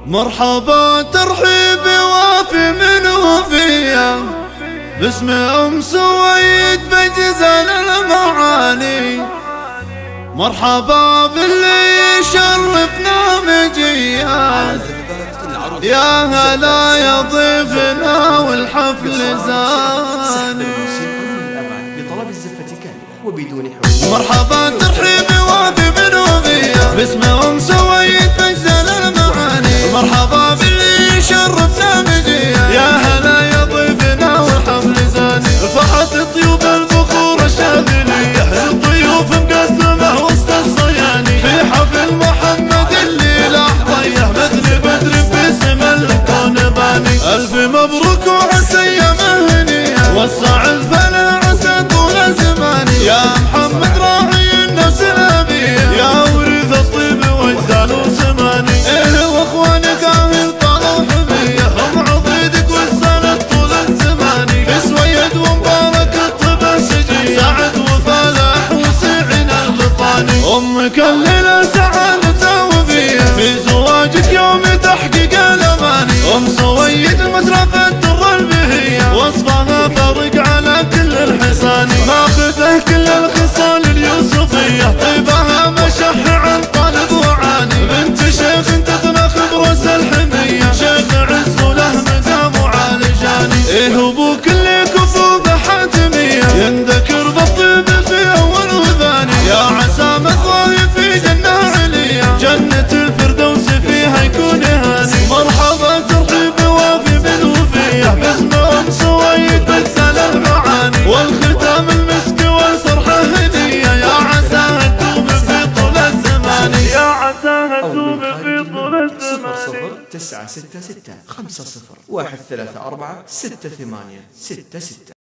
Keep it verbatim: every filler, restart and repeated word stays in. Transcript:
مرحبا ترحيبي وافي من وفيه باسم ام سويد بجزل المعاني. مرحبا باللي يشرفنا مجيا، يا هلا يا ضيفنا والحفل زاني. بطلب الزفة كاملة وبدون حدود. مرحبا ترحيبي وافي من وفيه باسم ام سويد بجزل المعاني. مرحبا باللي يشرفنا مجيا، يا هلا يا ضيفنا والحفل زاني. فرحة طيوب البخور الشاذلية، الضيوف مقسمة وسط الصياني. في حفل محمد اللي لحظيه مثل بدر باسم الكون باني. ألف مبروك وعسى أيامه هنية، وسع الفلا عسى طول زماني. يا محمد راعي النفس الأبية، يا ورث الطيب واجزال وسماني. إيه واخوانك أهل طال وحمية، هم عضيدك والسند طول الزماني. في سويد ومبارك الطب السجية، سعد وفلاح وسعين البطاني. أمك الليلة سعادة وفية، في زواجك يوم تحقيق الأماني. أم سويد مترفة الدر البهية، وصفها فرق على كل الحصاني. ماخذه كل الخصال اليوسفية، طيبها مشح عن طالب وعاني. بنت شيخ تطنخ بروس الحمية، شيخ عز وله مدام وعالجاني. إيه أبوك اللي كفوف حاتمية، ينذكر بالطيب في أول وثاني. يا عسى مثواه في جنة عليا، جنة الفردوس فيها يكون هاني. مرحبا ترحيب وافي من وفيه باسم ام سويد بجزل المعاني. والختام المسك والفرحة هدية، يا عساها تدوم في طول الزمان. يا عساها تدوم في طول الزمان. صفر صفر تسعة ستة ستة خمسة صفر واحد ثلاثة أربعة ستة ثمانية ستة ستة.